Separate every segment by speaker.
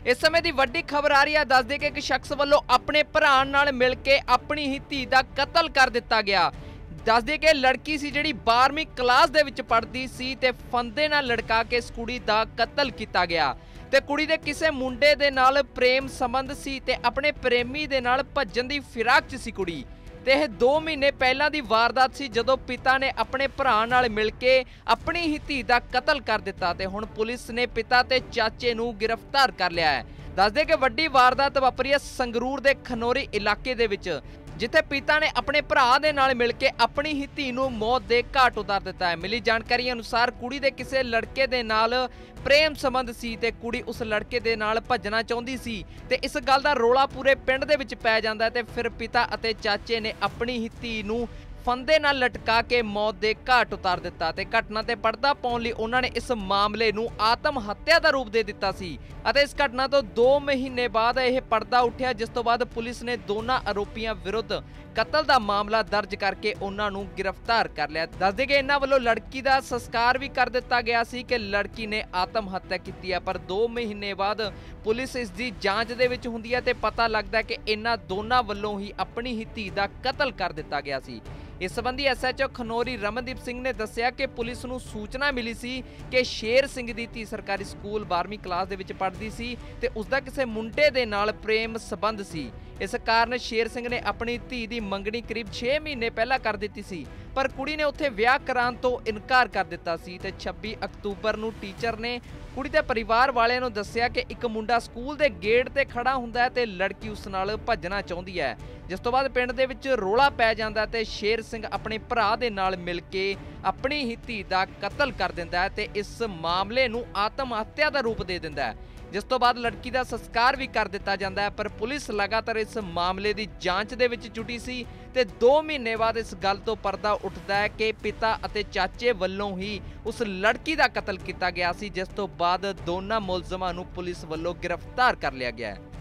Speaker 1: इस समय की वड्डी खबर आ रही है। दस दे कि एक शख्स वालों अपने भरा नाल मिल के अपनी ही धी का कतल कर दिता गया। दस दे कि लड़की सी जिहड़ी 12वीं क्लास दे विच पढ़दी सी ते फंदे नाल लड़का के इस कुड़ी दा कतल किया गया ते कुड़ी दे किसे मुंडे दे नाल प्रेम संबंध सी ते अपने प्रेमी दे नाल भज्जण दी फिराक च सी कुड़ी। ते यह 2 महीने पहला दी वारदात सी जदों पिता ने अपने भरा नाल मिल के अपनी ही धी का कतल कर दिता ते हुण पुलिस ने पिता ते चाचे नूं गिरफ्तार कर लिया है। दस दे कि वड्डी वारदात वापरी है संगरूर दे खनौरी इलाके दे विच, जिथे पिता ने अपने भरा दे नाल मिल के अपनी ही धी नूं मौत दे घाट उतार दिता है। मिली जानकारी अनुसार कुड़ी दे किसे लड़के दे नाल प्रेम संबंध सी ते कुड़ी उस लड़के दे नाल भज्जना चाहुंदी सी ते इस गल दा रोला पूरे पिंड दे विच पै जांदा ते फिर पिता अते चाचे ने अपनी ही धी नूं फंदे नाल लटका के मौत दे घाट उतार दिता ते घटना ते पर्दा पाउण लई उन्हां ने इस मामले नूं आत्म हत्या दा रूप दे दिता सी अते इस घटना तो 2 महीने बाद यह पर्दा उठिया, जिस तो बाद पुलिस ने दोनों आरोपियों विरुद्ध कतल दा मामला दर्ज करके उन्हां नूं गिरफ्तार कर लिया। दस दे कि इन्हां वल्लों लड़की दा संस्कार भी कर दिता गया सी कि लड़की ने आत्म हत्या की है, पर 2 महीने बाद पुलिस इस दी जांच दे विच हुंदी है ते पता लगदा है कि इन्हां दोनों वल्लों ही अपनी ही धी दा कतल कर दिता गया सी। इस संबंधी SHO खनौरी रमनदीप सिंह ने दस्सिया कि पुलिस नूं सूचना मिली सी कि शेर सिंह दी धी सरकारी स्कूल 12वीं क्लास दे विच पढ़दी सी ते उसदा किसे मुंडे दे नाल प्रेम संबंध सी। इस कारण शेर सिंह ने अपनी धी दी मंगनी करीब 6 महीने पहला कर दित्ती सी, पर कुड़ी ने उत्थे विआह कराउण तो इनकार कर दिता सी ते 26 अक्तूबर नूं टीचर ने कुड़ी दे परिवार वालियां नूं दस्सिया कि एक मुंडा स्कूल दे गेट ते खड़ा हुंदा है ते लड़की उस नाल भज्जना चाहुंदी है, जिस तो बाद पिंड दे विच रोला पै जांदा ते शेर सिंह अपने भरा दे नाल मिल के अपनी ही धी दा कतल कर दिंदा है ते इस मामले नूं आत्म हत्या दा रूप दे दिंदा है, जिस तो बाद लड़की का संस्कार भी कर दिता जाता है। पर पुलिस लगातार इस मामले की जांच दे विच जुटी सी ते 2 महीने बाद इस गल तो पर्दा उठता है कि पिता अते चाचे वल्लों ही उस लड़की का कतल किया गया सी, जिस तो बाद दोनों मुलजमां नूं पुलिस वल्लों गिरफ्तार कर लिया गया है।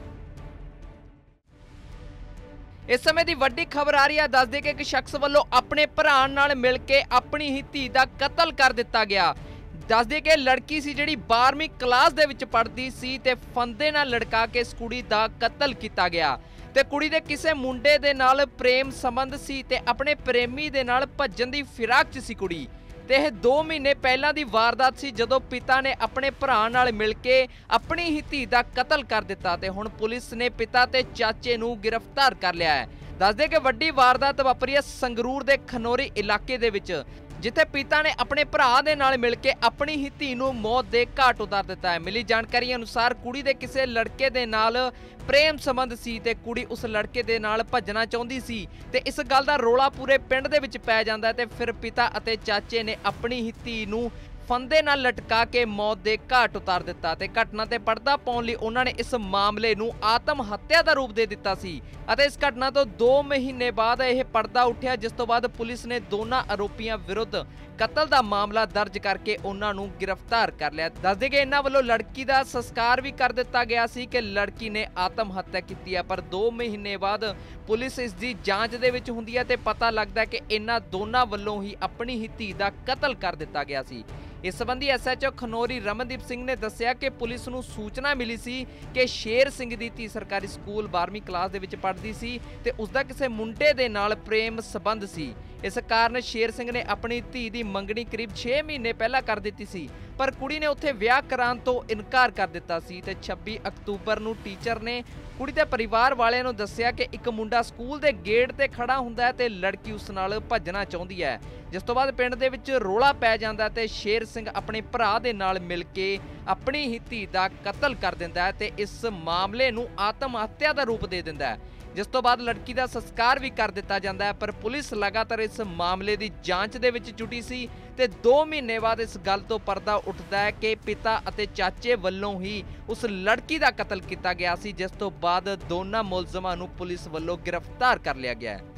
Speaker 1: इस समय की वड्डी खबर आ रही है। दस दे कि एक शख्स वल्लों अपने भरा नाल मिल के अपनी ही धी का कतल कर दिता गया। दस दे कि लड़की सी जिहड़ी 12वीं क्लास दे विच पढ़दी सी ते फंदे नाल लड़का के इस कुड़ी दा कतल किया गया ते कुड़ी दे किसे मुंडे दे नाल प्रेम संबंध सी ते अपने प्रेमी दे नाल भज्जण दी फिराक च सी कुड़ी। ते यह 2 महीने पहला दी वारदात सी जदों पिता ने अपने भरा नाल मिल के अपनी ही धी दा कतल कर दिता ते हुण पुलिस ने पिता ते चाचे नूं गिरफ्तार कर लिया है। दस दे कि वड्डी वारदात वापरी है संगरूर दे खनौरी इलाके दे विच, जिथे पिता ने अपने भरा दे नाल मिल के अपनी ही धी नूं मौत दे घाट उतार दिता है। मिली जानकारी अनुसार कुड़ी दे किसे लड़के दे नाल प्रेम संबंध सी ते कुड़ी उस लड़के दे नाल भज्जना चाहुंदी सी ते इस गल दा रोला पूरे पिंड दे विच पै जांदा है ते फिर पिता अते चाचे ने अपनी ही धी नूं फंदे नाल लटका के मौत दे घाट उतार दिता ते घटना ते पर्दा पाउण लई उन्हां ने इस मामले नूं आत्म हत्या दा रूप दे दिता सी अते इस घटना तो 2 महीने बाद यह पर्दा उठिया, जिस तो बाद पुलिस ने दोनों आरोपियों विरुद्ध कतल दा मामला दर्ज करके उन्हां नूं गिरफ्तार कर लिया। दस दे कि इन्हां वल्लों लड़की दा संस्कार भी कर दिता गया सी कि लड़की ने आत्म हत्या की है, पर 2 महीने बाद पुलिस इस दी जांच दे विच हुंदी है ते पता लगदा है कि इन्हां दोनों वल्लों ही अपनी ही धी दा कतल कर दिता गया सी। इस संबंधी SHO खनौरी रमनदीप सिंह ने दस्सिया कि पुलिस नूं सूचना मिली सी कि शेर सिंह दी धी सरकारी स्कूल 12वीं क्लास दे विच पढ़दी सी ते उसदा किसे मुंडे दे नाल प्रेम संबंध सी। इस कारण शेर सिंह ने अपनी धी दी मंगनी करीब 6 महीने पहला कर दित्ती सी, पर कुड़ी ने उत्थे विआह कराउण तो इनकार कर दिता सी ते 26 अक्तूबर नूं टीचर ने कुड़ी दे परिवार वालियां नूं दस्सिया कि एक मुंडा स्कूल दे गेट ते खड़ा हुंदा है ते लड़की उस नाल भज्जना चाहुंदी है, जिस तो बाद पिंड दे विच रोला पै जांदा ते शेर सिंह अपने भरा दे नाल मिल के अपनी ही धी दा कतल कर दिंदा है ते इस मामले नूं आत्म हत्या दा रूप दे दिंदा है, जिस तो बाद लड़की का संस्कार भी कर दिता जाता है। पर पुलिस लगातार इस मामले की जांच दे विच जुटी सी ते 2 महीने बाद इस गल तो पर्दा उठता है कि पिता अते चाचे वल्लों ही उस लड़की का कतल किया गया सी, जिस तो बाद दोनों मुलजमां नूं पुलिस वल्लों गिरफ्तार कर लिया गया है।